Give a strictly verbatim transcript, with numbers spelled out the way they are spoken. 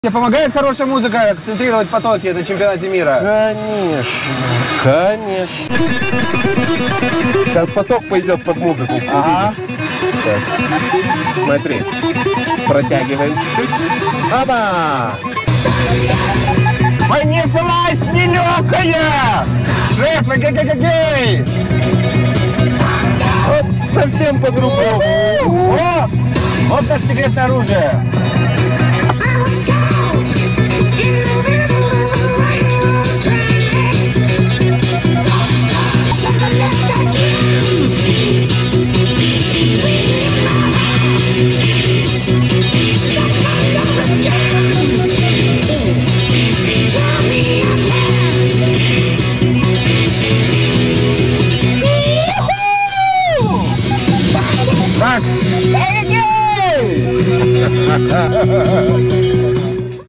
Тебе помогает хорошая музыка концентрировать потоки на чемпионате мира? Конечно, конечно. Сейчас поток пойдет под музыку. Ага. Сейчас. Смотри. Протягиваем чуть-чуть. Оба! Понеслась нелегкая! Шеф, эгегегегей! Вот совсем по-другому. О! Вот наше секретное оружие.